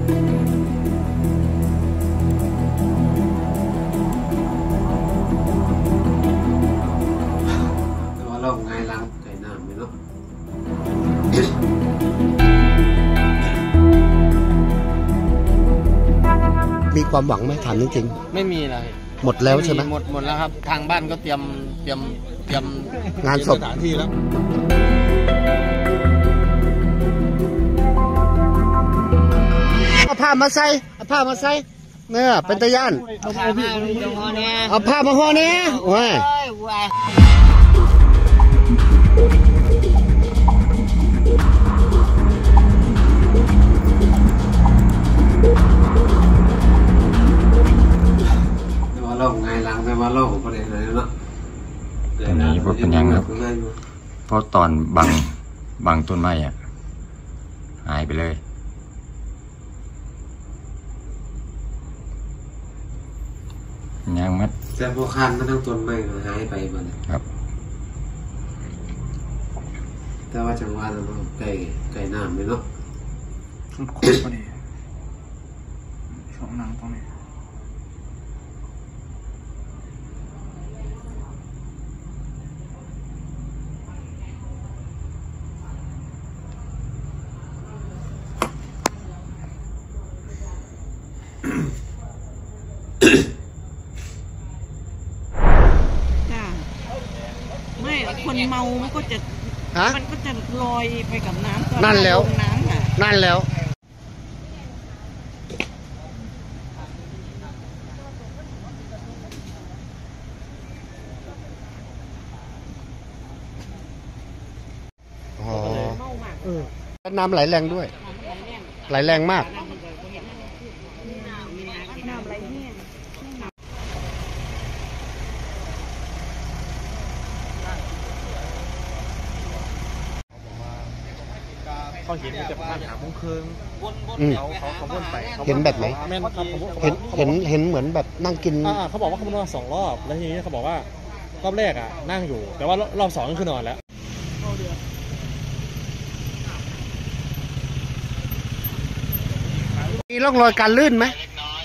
เราไงล้างไก่น้ำไหมเนาะมีความหวังไหมถามจริงๆไม่มีเลยหมดแล้วใช่ไหมหมดแล้วครับทางบ้านก็เตรียมงานศพสถานที่แล้วเอาผ้ามาใส่เนี่ยเป็นตะย่านเอาผ้ามาห่อเนี่ยว้าเราไงล้างแต่ว่าเราประเด็นอะไรเนาะตอนนี้พวกเป็นยังครับเพราะตอนบางต้นไม้อ่ะหายไปเลยยังมัดแต่พวกคันมันทั้งต้นไม้หายไปหมดเลยครับแต่ว่าจังหวะเราไก่น้ำเลยเนาะสุดโคตรพอดีช่องน้ำตรงนี้คนเมามันก็จะลอยไปกับน้ำนั่นแล้วอ๋อน้ำไหลแรงด้วยไหลแรงมากเขาเห็นจะผ่านหามุ้งคืนเขาวนไปเห็นแบบไหนเห็นเหมือนแบบนั่งกินเขาบอกว่าเขานอน2 รอบแล้วทีนี้เขาบอกว่ารอบแรกอ่ะนั่งอยู่แต่ว่ารอบ2ก็คือนอนแล้วมีร่องรอยการลื่นไหม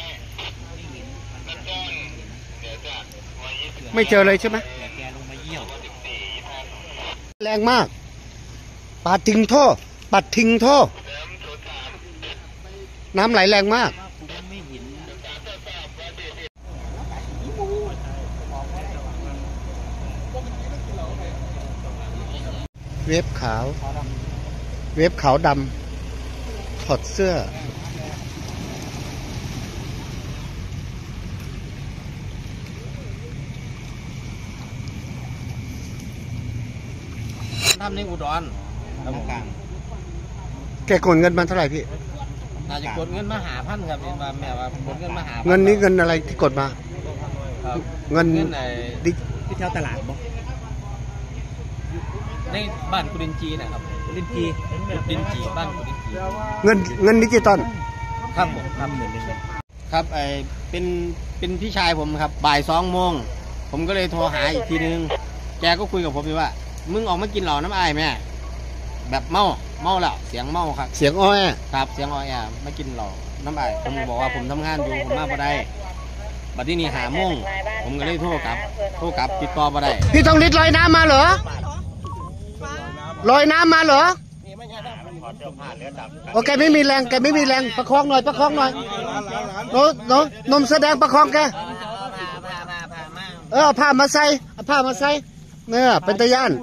ไม่เจอเลยใช่ไหมแรงมากปัดทิ้งท่อน้ำไหลแรงมากเวฟขาวดำถอดเสื้อทำในอุดรทำกลางแกกดเงินมาเท่าไหร่พี่น่าจะกดเงินมา1,000ครับแม่ว่ากดเงินมา1,000เงินนี้เงินอะไรที่กดมาเงินที่แถวตลาดบ่ในบ้านกุดินจีนะครับกุดินจีบ้านกุดินจีเงินดิจิตอลครับผมครับครับเป็นพี่ชายผมครับบ่าย2 โมงผมก็เลยโทรหาอีกทีนึงแกก็คุยกับผมว่ามึงออกมากินเหล้าน้ำอ้ายแม่แบบเมาแล้วเสียงเมาครับเสียงอ้อยครับเสียงอ้อยมากินเหล้าน้ำอ้ายผมบอกว่าผมทำงานอยู่ผมมาพอได้บัดที่นี่5 โมงผมก็เลยโทรกลับติดต่อพอได้พี่ต้องลิดลอยน้ำมาเหรอโอเคไม่มีแรงประคองหน่อยนมแสดงประคองแกเอาผ้ามาใส่เนี่ยเป็นตะย่าน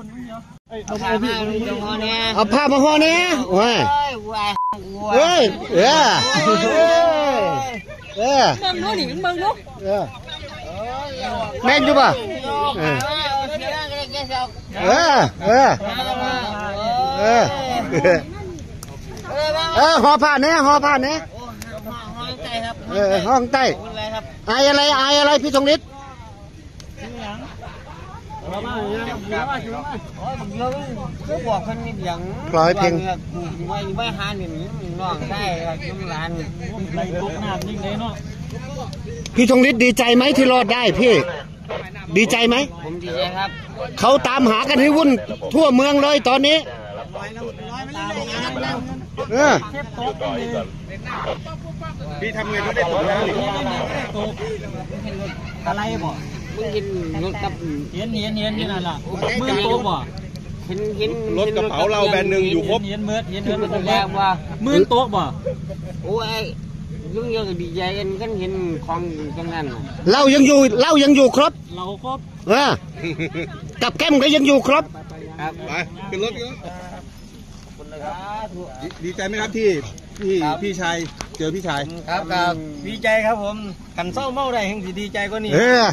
เอาผ้ามาห่อเนี่ยว้าเฮ้ยแม่งอยู่ป่ะห่อผ้าเนี่ยห้องใต้อายอะไรพี่ทองฤทธิ์พลอยเพลงไม่หาหนึ่งน้องได้ร้านพี่ทองฤทธิ์ดีใจไหมที่รอดได้พี่ดีใจไหมผมดีใจครับเขาตามหากันให้วุ่นทั่วเมืองเลยตอนนี้พี่ทำเงินไม่ได้ตกแล้วอะไรบ่มึงเห็นรถกับเห็นนี่นั่นล่ะมือโตบ่เห็นรถกระเป๋าเราแบรนด์หนึ่งอยู่ครบเห็นเมันแรกว่ามือโตบ่โอ้ยยุ่งเยอะกับดีใจกันเห็นของตรงนั้นเรายังอยู่ครบเราครบกับแก้มก็ยังอยู่ครบครับไปขึ้นรถดีใจไหมครับที่พี่ชายเจอพี่ชายครับดีใจครับผมกันเศร้าเมาได้แห่งสิดีใจกว่านี้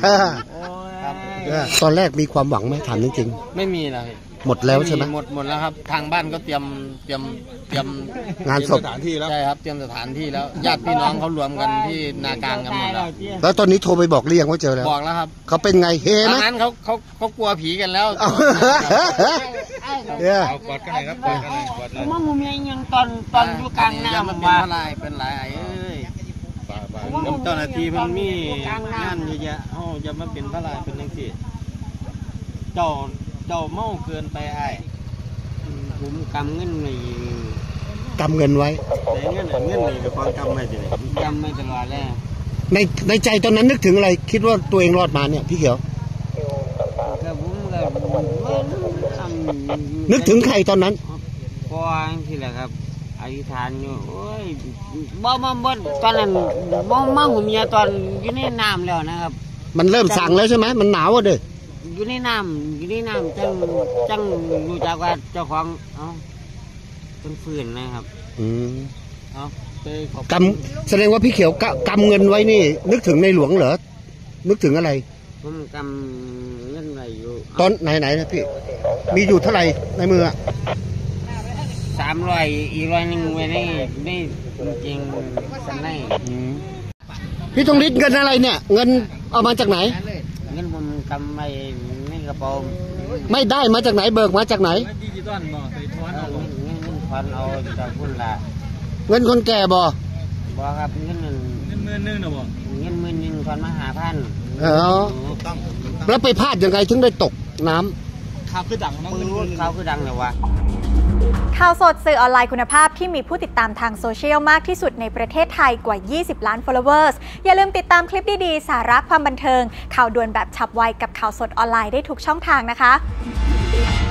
ตอนแรกมีความหวังไหมถามจริงๆไม่มีเลยหมดแล้วใช่ไหมหมดแล้วครับทางบ้านก็เตรียมงานศพสถานที่แล้วใช่ครับเตรียมสถานที่แล้วญาติพี่น้องเขารวมกันที่นากลางกันหมดแล้วตอนนี้โทรไปบอกเรียงว่าเจอแล้วบอกแล้วครับเขาเป็นไงเฮไหมตอนนั้นเขากลัวผีกันแล้วกอดกันไหนครับกอดกันไหนกอดเลยมั่งมียังตอนอยู่กลางน้ำมันเป็นไรเอ้ยเจ้าหน้าที่มันมีงานเยอะแยะเขาจะมาเป็นพระลายเป็นยังไงเจ้าเมาเกินไปไอ้ผมกำเงินไว้แต่เงินนี่กับความกำไม่ใช่กำไม่ตลอดเลยในใจตอนนั้นนึกถึงอะไรคิดว่าตัวเองรอดมาเนี่ยพี่เขียวนึกถึงใครตอนนั้นพ่อที่แหละครับอธิษฐานอยู่โอ้ยบ่ตอนนั้นบ่หุ่นเมียตอนอยู่ในน้ำแล้วนะครับมันเริ่มสั่งแล้วใช่ไหมมันหนาวอ่ะเด้ออยู่ในน้ำจังรู้จักว่าเจ้าของเป็นฝืนนะครับแสดงว่าพี่เขียวกำเงินไว้นี่นึกถึงในหลวงเหรอนึกถึงอะไรผมกำเงินไว้อยู่ตอนไหนนะพี่มีอยู่เท่าไหร่ในมือ 300อีก100ไว้ในจริงสันในพี่ตรงฤทธิ์เงินอะไรเนี่ยเงินเอามาจากไหนเงินผมกำไว้ในกระเป๋าไม่ได้มาจากไหนเบิกมาจากไหนดิจิตอลบ่ไปถอนเอาเงินถอนเอาจากคุณล่ะเงินคนแก่บ่ครับเงิน10,000นะบ่เงิน10,000ถอนมา5,000 แล้วไปพลาดยังไงถึงได้ตกน้ำข่าวคือดังเลยวะข่าวสดสื่อออนไลน์คุณภาพที่มีผู้ติดตามทางโซเชียลมากที่สุดในประเทศไทยกว่า20 ล้าน followers อย่าลืมติดตามคลิปดีๆสาระความบันเทิงข่าวด่วนแบบฉับไวกับข่าวสดออนไลน์ได้ทุกช่องทางนะคะ